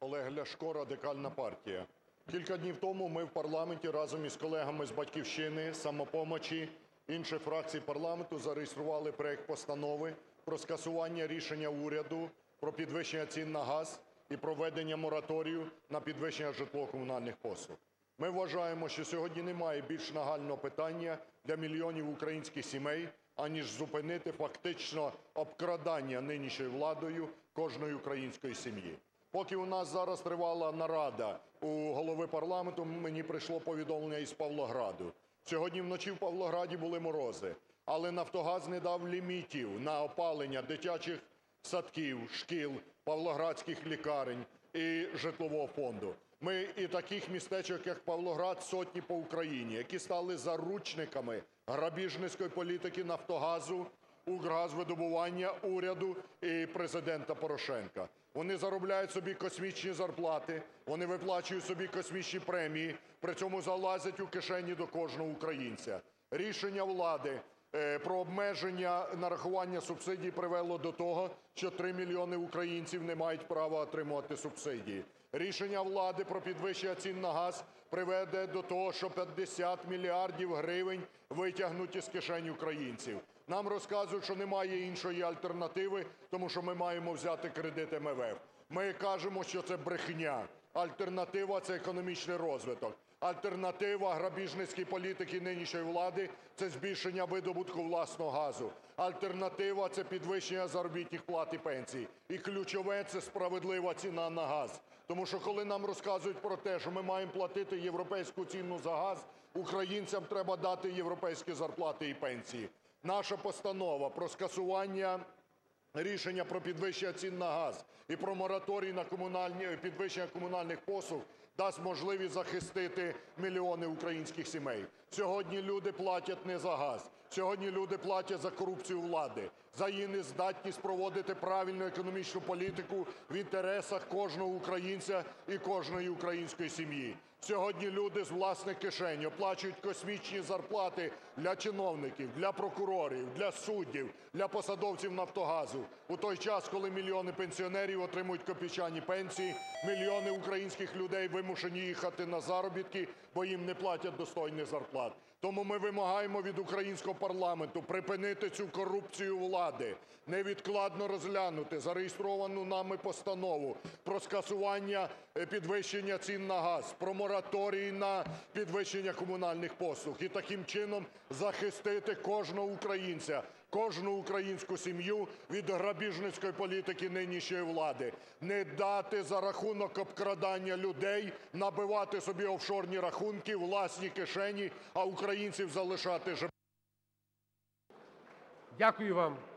Олег Ляшко, Радикальна партія. Кілька днів тому ми в парламенті разом із колегами з "Батьківщини", "Самопомочі", інших фракцій парламенту зареєстрували проект Постанови про скасування рішення уряду про підвищення цін на газ і проведення мораторію на підвищення житлово-комунальних послуг. Ми вважаємо, що сьогодні немає більш нагального питання для мільйонів українських сімей, аніж зупинити фактично обкрадання нинішньою владою кожної української сім'ї. Поки у нас зараз тривала нарада у голови парламенту, мені прийшло повідомлення із Павлограду. Сьогодні вночі в Павлограді були морози, але "Нафтогаз" не дав лімітів на опалення дитячих садків, шкіл, павлоградських лікарень і житлового фонду. Ми і таких містечок, як Павлоград, сотні по Україні, які стали заручниками грабіжницької політики "Нафтогазу", Укргазвидобування, уряду і Президента Порошенка. Вони заробляють собі космічні зарплати, вони виплачують собі космічні премії, при цьому залазять у кишені до кожного українця. Рішення влади про обмеження нарахування субсидій привело до того, що 3 мільйони українців не мають права отримувати субсидії. Рішення влади про підвищення цін на газ приведе до того, що 50 мільярдів гривень витягнуть із кишень українців. Нам розказують, що немає іншої альтернативи, тому що ми маємо взяти кредит МВФ. Ми кажемо, що це брехня. Альтернатива – це економічний розвиток. Альтернатива грабіжницькій політики нинішньої влади – це збільшення видобутку власного газу. Альтернатива – це підвищення заробітних плат і пенсій. І ключове – це справедлива ціна на газ. Тому що коли нам розказують про те, що ми маємо платити європейську ціну за газ, українцям треба дати європейські зарплати і пенсії. Наша постанова про скасування рішення про підвищення цін на газ і про мораторій на підвищення комунальних послуг дасть можливість захистити мільйони українських сімей. Сьогодні люди платять не за газ, сьогодні люди платять за корупцію влади, за її нездатність проводити правильну економічну політику в інтересах кожного українця і кожної української сім'ї. Сьогодні люди з власних кишень оплачують космічні зарплати для чиновників, для прокурорів, для суддів, для посадовців "Нафтогазу", у той час, коли мільйони пенсіонерів отримують копійчані пенсії, мільйони українських людей вимушені їхати на заробітки, бо їм не платять достойних зарплат. Тому ми вимагаємо від українського парламенту припинити цю корупцію влади, невідкладно розглянути зареєстровану нами постанову про скасування підвищення цін на газ, про мораторій на підвищення комунальних послуг і таким чином захистити кожного українця, кожну українську сім'ю від грабіжницької політики нинішньої влади. Не дати за рахунок обкрадання людей набивати собі офшорні рахунки, власні кишені, а українців залишати… Дякую вам.